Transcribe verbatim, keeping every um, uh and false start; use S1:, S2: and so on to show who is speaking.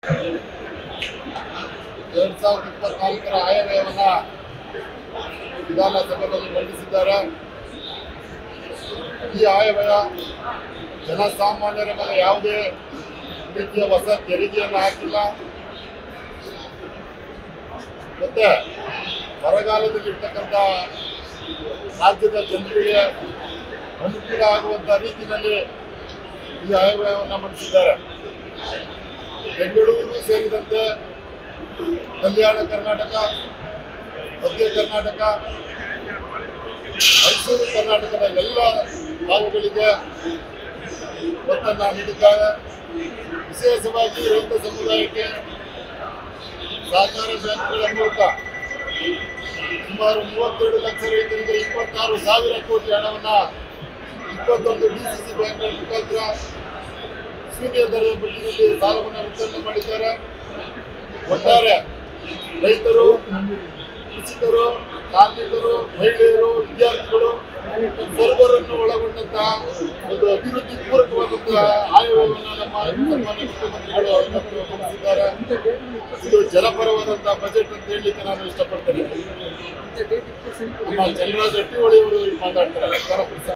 S1: ಎರಡ್ ಸಾವಿರದ ಇಪ್ಪತ್ನಾಲ್ಕರ ಆಯವ್ಯಯವನ್ನ ವಿಧಾನಸಭೆಯಲ್ಲಿ ಮಂಡಿಸಿದ್ದಾರೆ. ಈ ಆಯವ್ಯಯ ಜನಸಾಮಾನ್ಯರ ಮೇಲೆ ಯಾವುದೇ ರೀತಿಯ ಹೊಸ ತೆರಿಗೆಯನ್ನು ಹಾಕಿಲ್ಲ. ಮತ್ತೆ ಬರಗಾಲದಲ್ಲಿ ಇರ್ತಕ್ಕಂಥ ರಾಜ್ಯದ ಜನರಿಗೆ ಅನುಕೂಲ ಆಗುವಂಥ ರೀತಿಯಲ್ಲಿ ಈ ಆಯವ್ಯಯವನ್ನು ಮಂಡಿಸಿದ್ದಾರೆ. ಬೆಂಗಳೂರು ಸೇರಿದಂತೆ ಕಲ್ಯಾಣ ಕರ್ನಾಟಕ, ಮಧ್ಯ ಕರ್ನಾಟಕ, ಮೈಸೂರು ಕರ್ನಾಟಕದ ಎಲ್ಲ ಭಾಗಗಳಿಗೆ ಒತ್ತನ್ನು ನೀಡಿದ್ದಾರೆ. ವಿಶೇಷವಾಗಿ ರೈತ ಸಮುದಾಯಕ್ಕೆ ಸಹಕಾರ ಬ್ಯಾಂಕ್ಗಳ ಮೂಲಕ ಸುಮಾರು ಮೂವತ್ತೆರಡು ಲಕ್ಷ ರೈತರಿಗೆ ಇಪ್ಪತ್ತಾರು ಸಾವಿರ ಕೋಟಿ ಹಣವನ್ನು ಇಪ್ಪತ್ತೊಂದು ಡಿಸಿಸಿ ಬ್ಯಾಂಕ್ಗಳ ಮುಖಾಂತರ ಶೂನ್ಯ ದರದ ಬಡ್ಡಿಯಲ್ಲಿ ಸಾಲವನ್ನು ವಿತರಣೆ ಮಾಡಿದ್ದಾರೆ. ಒಟ್ಟಾರೆ ರೈತರು, ಕೃಷಿಕರು, ಕಾರ್ಮಿಕರು, ಮಹಿಳೆಯರು, ವಿದ್ಯಾರ್ಥಿಗಳು ಸರ್ವರನ್ನು ಒಳಗೊಂಡಂತಹ ಒಂದು ಅಭಿವೃದ್ಧಿ ಪೂರಕವಾದಂತಹ ಆಯವ್ಯಯವನ್ನು ನಮ್ಮ ಸನ್ಮಾನ್ಯ ಮುಖ್ಯಮಂತ್ರಿಗಳು ಮಂಡಿಸಿದ್ದಾರೆ. ಇದು ಜನಪರವಾದಂತಹ ಬಜೆಟ್ ಅಂತ ಹೇಳಲಿಕ್ಕೆ ನಾನು ಇಷ್ಟಪಡ್ತೇನೆ. ನಮ್ಮ ಚಂದ್ರರಾಜ್ ಹಟ್ಟಿಹೊಳಿ ಅವರು ಮಾತಾಡ್ತಾರೆ.